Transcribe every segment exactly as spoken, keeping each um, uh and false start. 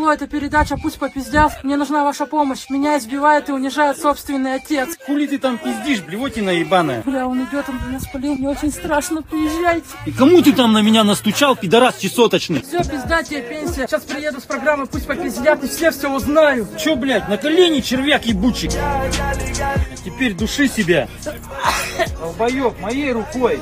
Алло, это передача «Пусть попиздят». Мне нужна ваша помощь. Меня избивает и унижает собственный отец. Хули ты там пиздишь, блевотина ебаная? Бля, он идет, он меня спалил. Мне очень страшно. Приезжайте. И кому ты там на меня настучал, пидорас чесоточный? Все, пизда тебе пенсия. Сейчас приеду с программы «Пусть попиздят» и все все узнаю. Че, блядь, на колени, червяк ебучий? А теперь души себя. Долбоёб, моей рукой.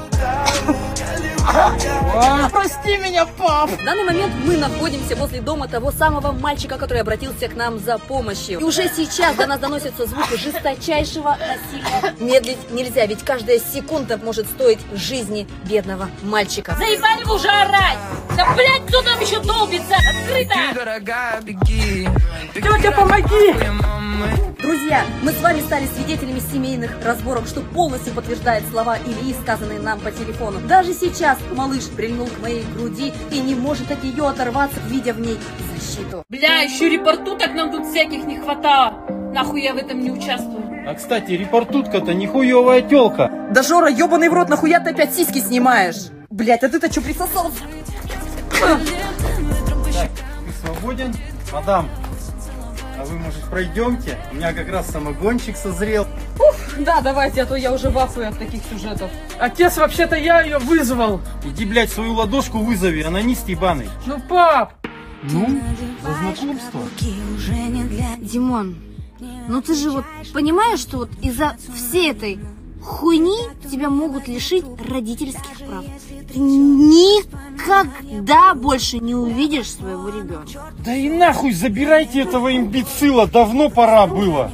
А, прости меня, пап! В данный момент мы находимся возле дома того самого мальчика, который обратился к нам за помощью. И уже сейчас до нас доносятся звуки жесточайшего насилия. Медлить нельзя, ведь каждая секунда может стоить жизни бедного мальчика. Заебали вы уже орать! Да, блядь, кто там еще долбится? Открыто! Тетя, помоги! Друзья, мы с вами стали свидетелями семейных разборок, что полностью подтверждает слова Ильи, сказанные нам по телефону. Даже сейчас малыш прильнул к моей груди и не может от нее оторваться, видя в ней защиту. Бля, еще репортуток нам тут всяких не хватало. Нахуй я в этом не участвую. А, кстати, репортутка-то нихуевая тёлка. Да, Жора, ебаный в рот, нахуя ты опять сиськи снимаешь? Блять, а ты-то что присосался? Так, ты свободен? Мадам, а вы, может, пройдемте? У меня как раз самогончик созрел. Уф, да, давайте, а то я уже в ахуе от таких сюжетов. Отец, вообще-то я ее вызвал. Иди, блядь, свою ладошку вызови, анонист ебаный. Ну, пап! Ну, за знакомство. Димон, ну ты же вот понимаешь, что вот из-за всей этой хуйни тебя могут лишить родительских прав. Ты никогда больше не увидишь своего ребенка. Да и нахуй забирайте этого имбецила, давно пора было.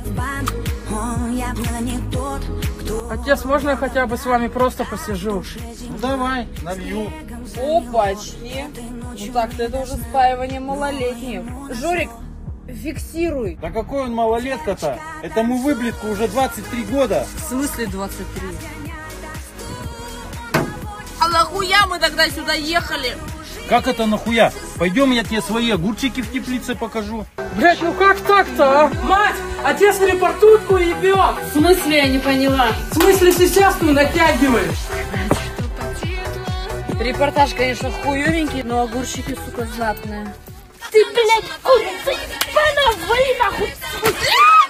Отец, можно я хотя бы с вами просто посижу? Ну давай, налью. Опачки. Ну так-то это уже спаивание малолетних. Жорик, фиксируй. Да какой он малолетка-то? Этому выблетку уже двадцать три года. В смысле двадцать три? А нахуя мы тогда сюда ехали? Как это нахуя? Пойдем, я тебе свои огурчики в теплице покажу. Блять, ну как так-то, а? Мать, отец на репортутку ебет. В смысле, я не поняла? В смысле, сейчас ты натягиваешь? Репортаж, конечно, хуёвенький, но огурчики, сука, знатные. Ты, блядь, курица, ебаная, вали нахуй!